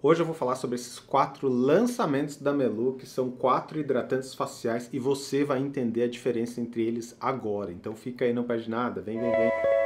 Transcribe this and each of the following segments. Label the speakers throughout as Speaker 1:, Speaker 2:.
Speaker 1: Hoje eu vou falar sobre esses 4 lançamentos da Melu, que são 4 hidratantes faciais e você vai entender a diferença entre eles agora. Então fica aí, não perde nada, vem.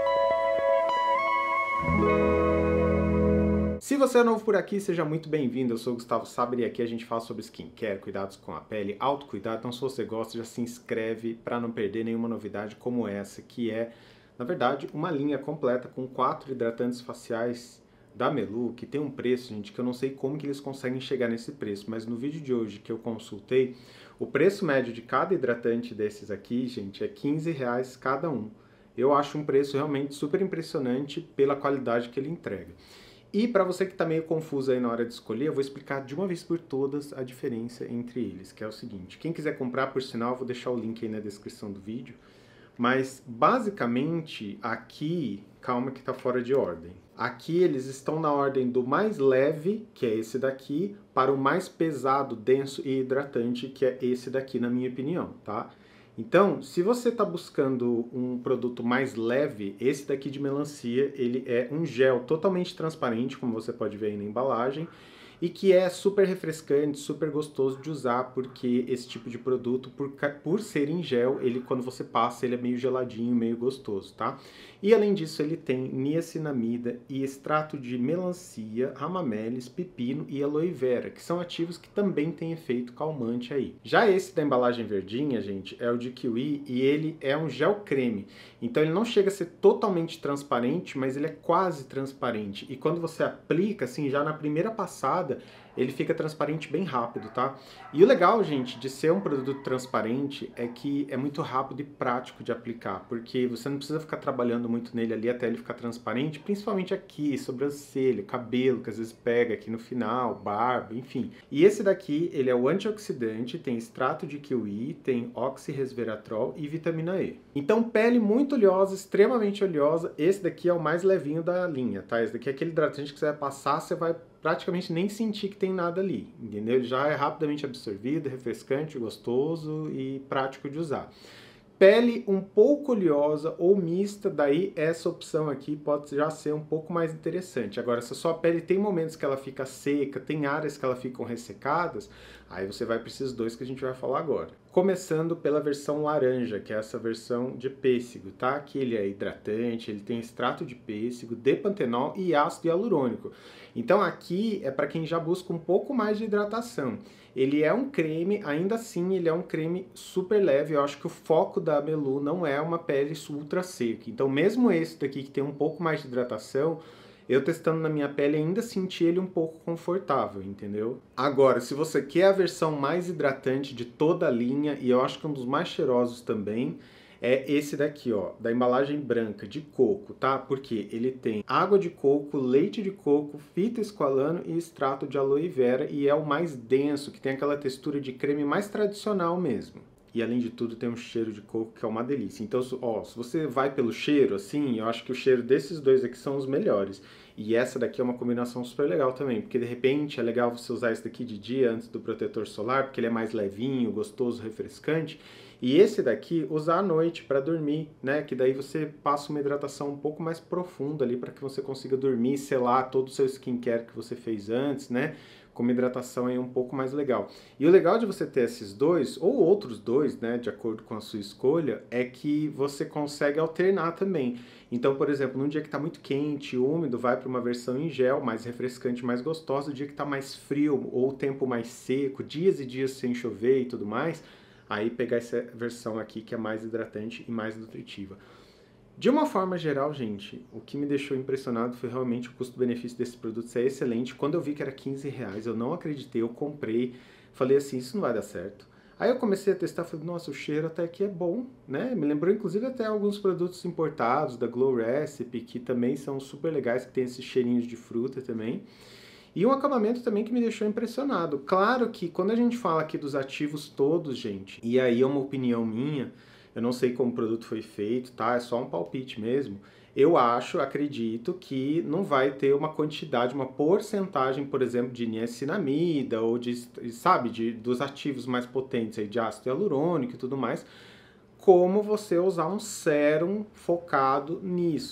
Speaker 1: Se você é novo por aqui, seja muito bem-vindo. Eu sou o Gustavo Saber e aqui a gente fala sobre skincare, cuidados com a pele, autocuidado. Então se você gosta, já se inscreve para não perder nenhuma novidade como essa, que é, na verdade, uma linha completa com 4 hidratantes faciais da Melu, que tem um preço, gente, que eu não sei como que eles conseguem chegar nesse preço, mas no vídeo de hoje que eu consultei, o preço médio de cada hidratante desses aqui, gente, é R$ 15 cada um. Eu acho um preço realmente super impressionante pela qualidade que ele entrega. E para você que está meio confuso aí na hora de escolher, eu vou explicar de uma vez por todas a diferença entre eles, que é o seguinte. Quem quiser comprar, por sinal, eu vou deixar o link aí na descrição do vídeo. Mas, basicamente, aqui, calma que está fora de ordem. Aqui eles estão na ordem do mais leve, que é esse daqui, para o mais pesado, denso e hidratante, que é esse daqui, na minha opinião, tá? Então, se você está buscando um produto mais leve, esse daqui de melancia, ele é um gel totalmente transparente, como você pode ver aí na embalagem, e que é super refrescante, super gostoso de usar, porque esse tipo de produto, por ser em gel, ele quando você passa, ele é meio geladinho, meio gostoso, tá? E além disso, ele tem niacinamida e extrato de melancia, ramamelis, pepino e aloe vera, que são ativos que também têm efeito calmante aí. Já esse da embalagem verdinha, gente, é o de kiwi e ele é um gel creme. Então ele não chega a ser totalmente transparente, mas ele é quase transparente. E quando você aplica, assim, já na primeira passada, ele fica transparente bem rápido, tá? E o legal, gente, de ser um produto transparente é que é muito rápido e prático de aplicar, porque você não precisa ficar trabalhando muito nele ali até ele ficar transparente, principalmente aqui, sobrancelha, cabelo, que às vezes pega aqui no final, barba, enfim. E esse daqui, ele é o antioxidante, tem extrato de kiwi, tem oxirresveratrol e vitamina E. Então, pele muito oleosa, extremamente oleosa, esse daqui é o mais levinho da linha, tá? Esse daqui é aquele hidratante que você vai passar, você vai praticamente nem sentir que tem nada ali, entendeu? Ele já é rapidamente absorvido, refrescante, gostoso e prático de usar. Pele um pouco oleosa ou mista, daí essa opção aqui pode já ser um pouco mais interessante. Agora, se a sua pele tem momentos que ela fica seca, tem áreas que ela ficam ressecadas, aí você vai para esses dois que a gente vai falar agora. Começando pela versão laranja, que é essa versão de pêssego, tá? Que ele é hidratante, ele tem extrato de pêssego, depantenol e ácido hialurônico. Então aqui é para quem já busca um pouco mais de hidratação. Ele é um creme, ainda assim ele é um creme super leve. Eu acho que o foco da Melu não é uma pele ultra seca. Então mesmo esse daqui que tem um pouco mais de hidratação, eu testando na minha pele ainda senti ele um pouco confortável, entendeu? Agora, se você quer a versão mais hidratante de toda a linha, e eu acho que é um dos mais cheirosos também, é esse daqui, ó, da embalagem branca de coco, tá? Porque ele tem água de coco, leite de coco, fita esqualano e extrato de aloe vera e é o mais denso, que tem aquela textura de creme mais tradicional mesmo. E além de tudo tem um cheiro de coco que é uma delícia. Então, ó, se você vai pelo cheiro, assim, eu acho que o cheiro desses dois aqui são os melhores. E essa daqui é uma combinação super legal também, porque de repente é legal você usar esse daqui de dia antes do protetor solar, porque ele é mais levinho, gostoso, refrescante. E esse daqui usar à noite para dormir, né? Que daí você passa uma hidratação um pouco mais profunda ali para que você consiga dormir e selar todo o seu skincare que você fez antes, né? Com uma hidratação aí um pouco mais legal. E o legal de você ter esses dois, ou outros dois, né, de acordo com a sua escolha, é que você consegue alternar também. Então, por exemplo, num dia que está muito quente, úmido, vai para uma versão em gel, mais refrescante, mais gostosa. No dia que está mais frio ou o tempo mais seco, dias e dias sem chover e tudo mais, aí pegar essa versão aqui que é mais hidratante e mais nutritiva. De uma forma geral, gente, o que me deixou impressionado foi realmente o custo-benefício desse produto ser excelente. Quando eu vi que era R$ 15, eu não acreditei, eu comprei, falei assim, isso não vai dar certo. Aí eu comecei a testar, falei, nossa, o cheiro até que é bom, né? Me lembrou inclusive até alguns produtos importados da Glow Recipe, que também são super legais, que tem esses cheirinhos de fruta também. E um acabamento também que me deixou impressionado. Claro que quando a gente fala aqui dos ativos todos, gente, e aí é uma opinião minha, eu não sei como o produto foi feito, tá? É só um palpite mesmo. Eu acho, acredito que não vai ter uma quantidade, uma porcentagem, por exemplo, de niacinamida ou de, sabe, dos ativos mais potentes aí, de ácido hialurônico e tudo mais, como você usar um sérum focado nisso.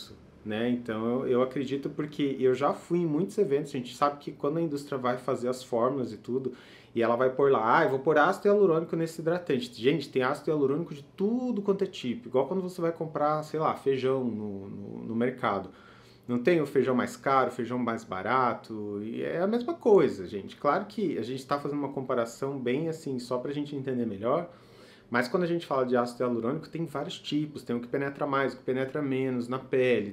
Speaker 1: né? Então eu acredito porque eu já fui em muitos eventos, a gente sabe que quando a indústria vai fazer as fórmulas e tudo, e ela vai pôr lá, eu vou pôr ácido hialurônico nesse hidratante. Gente, tem ácido hialurônico de tudo quanto é tipo, igual quando você vai comprar, sei lá, feijão no mercado. Não tem o feijão mais caro, o feijão mais barato, e é a mesma coisa, gente. Claro que a gente está fazendo uma comparação bem assim, só para a gente entender melhor, mas quando a gente fala de ácido hialurônico, tem vários tipos, tem o que penetra mais, o que penetra menos na pele,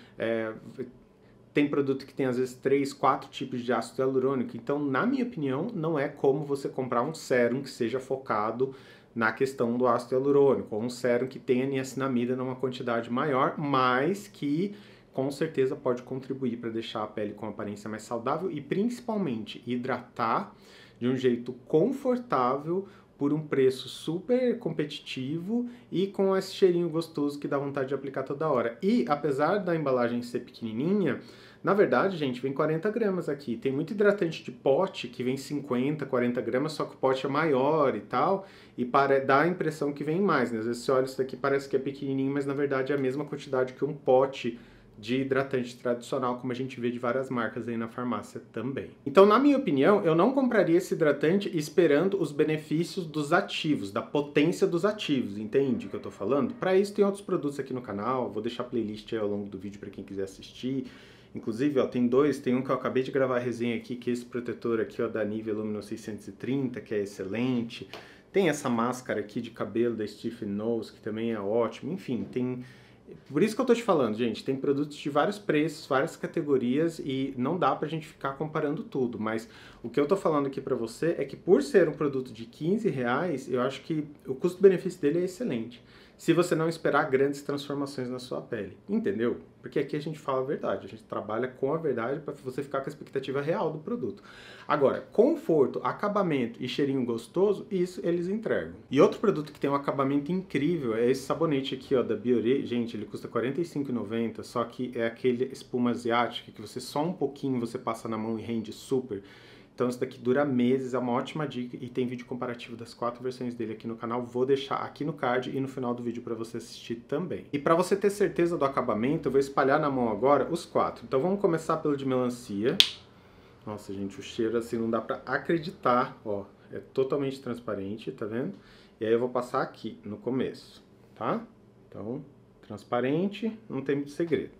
Speaker 1: tem produto que tem às vezes 3, 4 tipos de ácido hialurônico. Então, na minha opinião, não é como você comprar um sérum que seja focado na questão do ácido hialurônico, ou um sérum que tenha niacinamida numa quantidade maior, mas que com certeza pode contribuir para deixar a pele com aparência mais saudável e principalmente hidratar de um jeito confortável por um preço super competitivo e com esse cheirinho gostoso que dá vontade de aplicar toda hora. E apesar da embalagem ser pequenininha, na verdade, gente, vem 40 gramas aqui. Tem muito hidratante de pote que vem 50, 40 gramas, só que o pote é maior e tal, e dá a impressão que vem mais, né? Às vezes você olha isso daqui parece que é pequenininho, mas na verdade é a mesma quantidade que um pote de hidratante tradicional, como a gente vê de várias marcas aí na farmácia também. Então, na minha opinião, eu não compraria esse hidratante esperando os benefícios dos ativos, da potência dos ativos, entende o que eu tô falando? Para isso tem outros produtos aqui no canal, vou deixar a playlist aí ao longo do vídeo para quem quiser assistir. Inclusive, ó, tem dois, tem um que eu acabei de gravar a resenha aqui, que é esse protetor aqui, ó, da Nivea Luminous 630, que é excelente. Tem essa máscara aqui de cabelo da Stephen Knowles, que também é ótimo. Enfim, tem... Por isso que eu tô te falando, gente, tem produtos de vários preços, várias categorias e não dá pra gente ficar comparando tudo, mas o que eu tô falando aqui pra você é que por ser um produto de R$ 15, eu acho que o custo-benefício dele é excelente. Se você não esperar grandes transformações na sua pele, entendeu? Porque aqui a gente fala a verdade, a gente trabalha com a verdade para você ficar com a expectativa real do produto. Agora, conforto, acabamento e cheirinho gostoso, isso eles entregam. E outro produto que tem um acabamento incrível é esse sabonete aqui, ó, da Bioré. Gente, ele custa R$ 45,90, só que é aquele espuma asiática que você só um pouquinho você passa na mão e rende super. Então isso daqui dura meses, é uma ótima dica e tem vídeo comparativo das 4 versões dele aqui no canal. Vou deixar aqui no card e no final do vídeo para você assistir também. E para você ter certeza do acabamento, eu vou espalhar na mão agora os 4. Então vamos começar pelo de melancia. Nossa, gente, o cheiro assim não dá para acreditar, ó. É totalmente transparente, tá vendo? E aí eu vou passar aqui no começo, tá? Então, transparente, não tem muito segredo.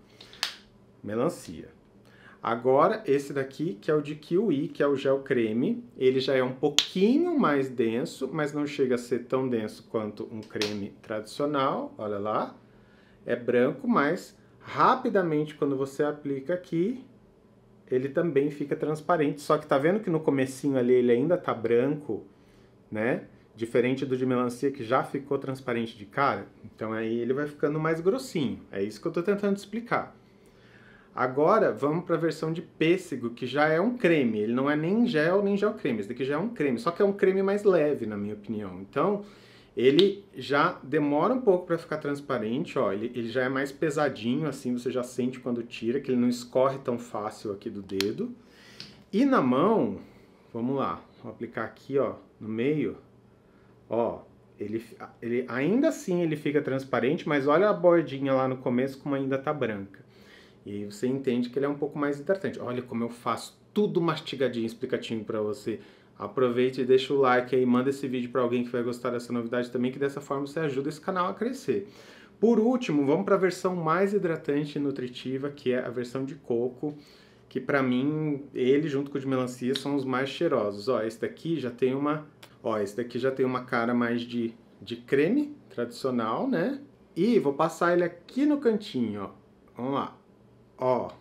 Speaker 1: Melancia. Agora, esse daqui, que é o de kiwi, que é o gel creme, ele já é um pouquinho mais denso, mas não chega a ser tão denso quanto um creme tradicional, olha lá. É branco, mas rapidamente, quando você aplica aqui, ele também fica transparente. Só que tá vendo que no comecinho ali ele ainda tá branco, né? Diferente do de melancia, que já ficou transparente de cara. Então aí ele vai ficando mais grossinho. É isso que eu tô tentando explicar. Agora, vamos para a versão de pêssego, que já é um creme. Ele não é nem gel, nem gel creme. Esse daqui já é um creme, só que é um creme mais leve, na minha opinião. Então, ele já demora um pouco para ficar transparente, ó. Ele já é mais pesadinho, assim, você já sente quando tira, que ele não escorre tão fácil aqui do dedo. E na mão, vamos lá, vou aplicar aqui, ó, no meio, ó. Ele ainda assim ele fica transparente, mas olha a bordinha lá no começo como ainda tá branca. E aí você entende que ele é um pouco mais hidratante. Olha como eu faço tudo mastigadinho, explicadinho pra você. Aproveite e deixa o like aí, manda esse vídeo pra alguém que vai gostar dessa novidade também, que dessa forma você ajuda esse canal a crescer. Por último, vamos para a versão mais hidratante e nutritiva, que é a versão de coco, que pra mim, ele junto com o de melancia são os mais cheirosos. Ó, esse daqui já tem uma cara mais de creme tradicional, né? E vou passar ele aqui no cantinho, ó. Vamos lá. Ó,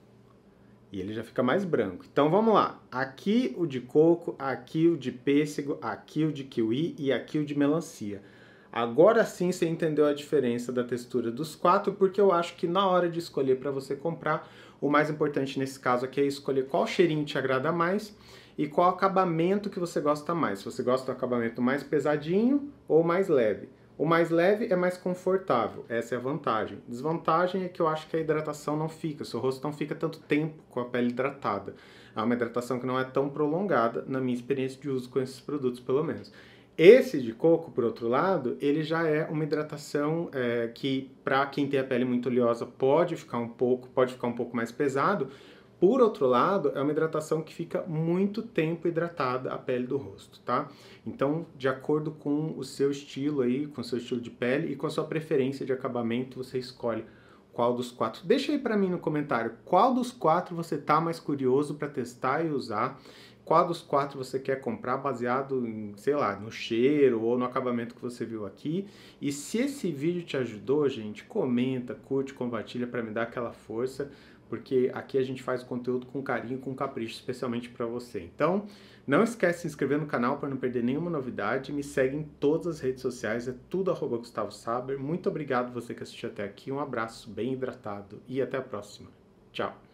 Speaker 1: e ele já fica mais branco. Então vamos lá, aqui o de coco, aqui o de pêssego, aqui o de kiwi e aqui o de melancia. Agora sim você entendeu a diferença da textura dos 4, porque eu acho que na hora de escolher para você comprar, o mais importante nesse caso aqui é escolher qual cheirinho te agrada mais e qual acabamento que você gosta mais. Se você gosta do acabamento mais pesadinho ou mais leve. O mais leve é mais confortável, essa é a vantagem. Desvantagem é que eu acho que a hidratação não fica, seu rosto não fica tanto tempo com a pele hidratada. É uma hidratação que não é tão prolongada, na minha experiência de uso com esses produtos, pelo menos. Esse de coco, por outro lado, ele já é uma hidratação que, para quem tem a pele muito oleosa, pode ficar um pouco mais pesado. Por outro lado, é uma hidratação que fica muito tempo hidratada a pele do rosto, tá? Então, de acordo com o seu estilo aí, com o seu estilo de pele e com a sua preferência de acabamento, você escolhe qual dos 4. Deixa aí para mim no comentário qual dos 4 você tá mais curioso para testar e usar. Qual dos 4 você quer comprar baseado em, sei lá, no cheiro ou no acabamento que você viu aqui. E se esse vídeo te ajudou, gente, comenta, curte, compartilha para me dar aquela força, porque aqui a gente faz o conteúdo com carinho, com capricho, especialmente para você. Então, não esquece de se inscrever no canal para não perder nenhuma novidade. Me segue em todas as redes sociais, é tudo @Gustavo Saber. Muito obrigado você que assistiu até aqui, um abraço bem hidratado e até a próxima. Tchau!